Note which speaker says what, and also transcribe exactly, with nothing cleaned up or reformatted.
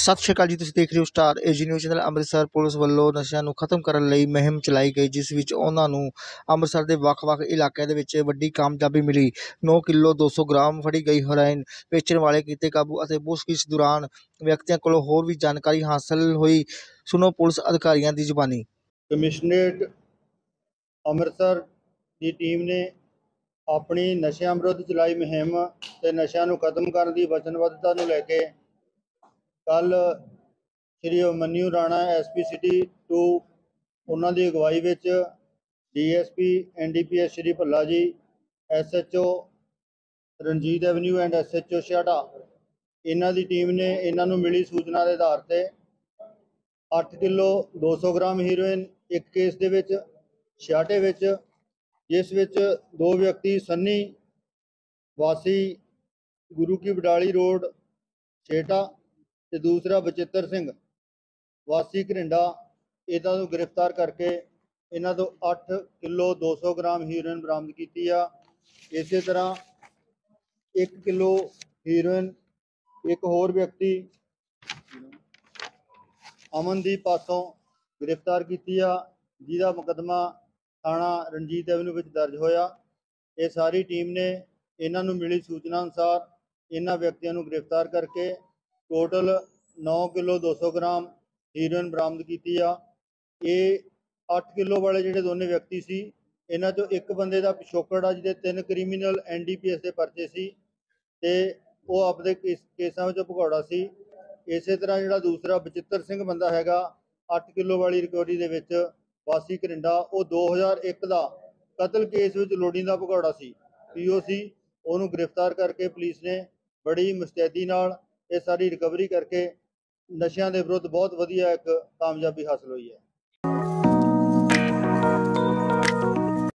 Speaker 1: सत श्री अकाल जी, तुसीं देख रहे हो star AG news channel. Amritsar police ਵੱਲੋਂ ਨਸ਼ਿਆਂ ਨੂੰ ਖਤਮ ਕਰਨ ਲਈ ਮੁਹਿੰਮ ਚਲਾਈ ਗਈ, ਜਿਸ ਵਿੱਚ ਉਹਨਾਂ ਨੂੰ ਅੰਮ੍ਰਿਤਸਰ ਦੇ ਵੱਖ-ਵੱਖ ਇਲਾਕਿਆਂ ਦੇ ਵਿੱਚ ਵੱਡੀ ਕਾਮਯਾਬੀ ਮਿਲੀ। ਨੌ ਕਿਲੋ ਦੋ ਸੌ ਗ੍ਰਾਮ ਫੜੀ ਗਈ ਹੈਰੋਇਨ ਵੇਚਣ ਵਾਲੇ ਕੀਤੇ ਕਾਬੂ ਅਤੇ ਪੁੱਛਗਿੱਛ ਦੌਰਾਨ ਵਿਅਕਤੀਆਂ ਕੋਲੋਂ ਹੋਰ ਵੀ ਜਾਣਕਾਰੀ ਹਾਸਲ ਹੋਈ। ਸੁਣੋ ਪੁਲਿਸ ਅਧਿਕਾਰੀਆਂ ਦੀ ਜ਼ੁਬਾਨੀ।
Speaker 2: ਕਮਿਸ਼ਨਰੇਟ ਅੰਮ੍ਰਿਤਸਰ ਦੀ ਟੀਮ ਨੇ ਆਪਣੀ ਨਸ਼ਿਆਂ ਵਿਰੁੱਧ ਚਲਾਈ ਮੁਹਿੰਮ ਤੇ ਨਸ਼ਿਆਂ ਨੂੰ ਖਤਮ ਕਰਨ ਦੀ ਵਚਨਬੱਧਤਾ ਨੂੰ ਲੈ ਕੇ ਕੱਲ Shri Abhimanyu Rana S P city टू उन्हों की अगवाई में D S P N D P S Shri Bhalla ji, S H O Ranjit avenue and S H O छाटा, इन्हों की टीम ने इन्हों मिली सूचना के आधार पर अठ किलो दो सौ ग्राम हीरोइन एक केस के विच छाटे विच, जिस विच दो व्यक्ति सन्नी वासी गुरु की बडाली रोड छेटा ते दूसरा बचित्र सिंह वासी घरिंडा, इन्हां नूं गिरफ्तार करके इन्हां तों अठ किलो दो सौ ग्राम हीरोइन बरामद की आ। इस तरह एक किलो हीरोइन एक होर व्यक्ति अमनदीप पासों गिरफ्तार की आ, जिहदा मुकदमा थाणा रंजीत एवन्यू विच दर्ज होया। ये सारी टीम ने इन्हां नूं मिली सूचना अनुसार इन्हां व्यक्तियों नूं गिरफ्तार करके टोटल नौ किलो दो सौ ग्राम हीरोइन बरामद की आ। ये अठ किलो वाले जिहड़े दोनों व्यक्ति सी, इन्हां चों एक बंदे का पिछोकड़ आ जिहदे तीन criminal N D P S के परचे सी ते वो आपदे केस केसां विच भगौड़ा सी। इस तरह जिहड़ा दूसरा बचित्र सिंह बंदा हैगा अठ किलो वाली रिकवरी दे विच वासी घरिंडा, वो दो हज़ार एक का कतल case which लोड़ींदा भगौड़ा C, P O सी। उहनूं गिरफ्तार करके पुलिस ने बड़ी मुस्तैदी नाल ये सारी रिकवरी करके नशियां दे विरुद्ध बहुत वधिया एक कामयाबी हासिल हुई है।